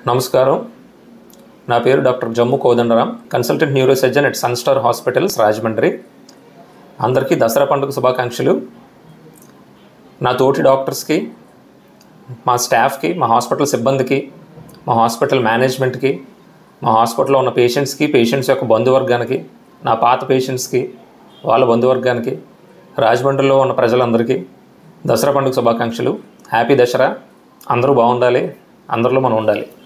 నమస్కారం. నా పేరు doctor Jammu Kodandaram, consultant neurosurgeon at Sunstar hospitals, Rajahmundry. అందరికీ దసరా పండుగ శుభాకాంక్షలు. నా తోటి డాక్టర్స్కి, మా స్టాఫ్కి, మా హాస్పిటల్ సిబ్బందికి, మా హాస్పిటల్ మేనేజ్మెంట్కి, మా హాస్పిటల్లో ఉన్న పేషెంట్స్కి, పేషెంట్స్ యొక్క బంధువర్గానికి, నా పాత పేషెంట్స్కి, వాళ్ళ బంధువర్గానికి, రాజమండ్రిలో ఉన్న ప్రజలందరికీ దసరా పండుగ శుభాకాంక్షలు. హ్యాపీ దసరా. అందరూ బాగుండాలి, అందరిలో మనం ఉండాలి.